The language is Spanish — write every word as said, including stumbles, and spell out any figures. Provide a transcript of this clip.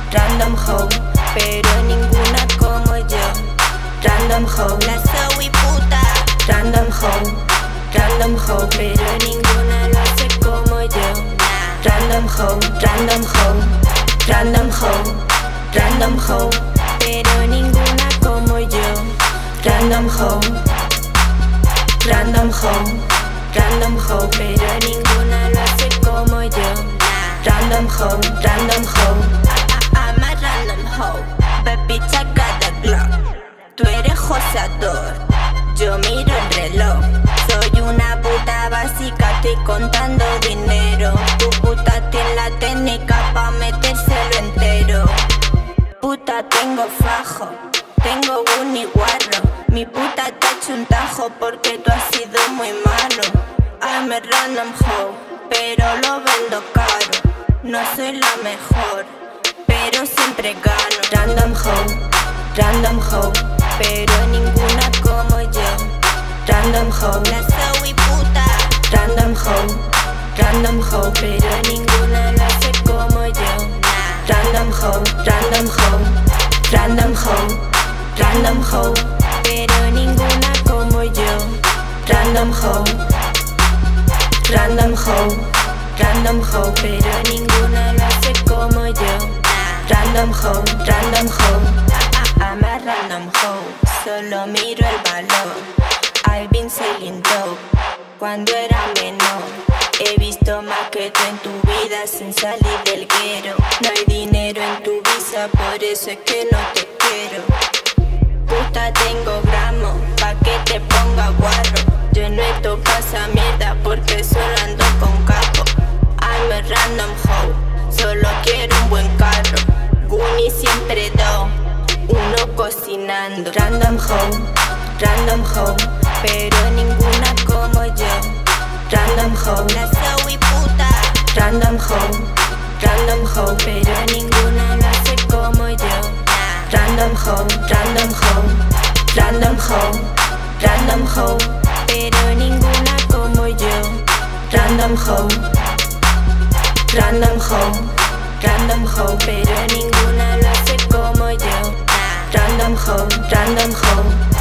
Random hoe, pero ninguna como yo. Random hoe, la soy puta. Random hoe, random hoe, pero ninguna lo hace como yo. Random hoe, random hoe, random hoe, random hoe, pero ninguna como yo. Random hoe, random hoe, random hoe, pero ninguna lo hace como yo. Random hoe, random hoe, I'm a random hoe, baby I got a Glock. Tú eres joseador, yo miro el reloj. Soy una puta básica, estoy contando dinero. Tu puta tiene la técnica pa' metérselo entero. Puta tengo fajo, tengo un iguarro. Mi puta te ha hecho un tajo porque tú has sido muy malo. I'm a random hoe, pero lo vendo caro. No soy la mejor, pero siempre gano. Random hoe, random hoe, pero ninguna como yo. Random hoe, la soy puta. Random hoe, random hoe, pero ninguna lo hace como yo. Random hoe, random hoe, random hoe, random hoe, pero ninguna como yo. Random hoe, random hoe, random hoe, pero ninguna lo hace como yo. Random hoe, random hoe, I'm a random hoe, solo miro el valor. I've been selling dope cuando era menor. He visto más que tú en tu vida sin salir del guero. No hay dinero en tu visa, por eso es que no te quiero. Puta tengo gramos, pa' que te ponga guarro. Yo no he tocado esa mierda porque solo ando con capo. I'm a random hoe, solo quiero un buen carro. Guni siempre do, uno cocinando. Random hoe, random hoe, pero ninguna como yo. Random hoe, la soy puta. Random hoe, random hoe, pero ninguna lo hace como yo. Random hoe, random hoe, random hoe, random hoe, pero ninguna como yo. Random hoe, random hoe, random hoe, pero ninguna lo hace como yo. Random hoe, random hoe.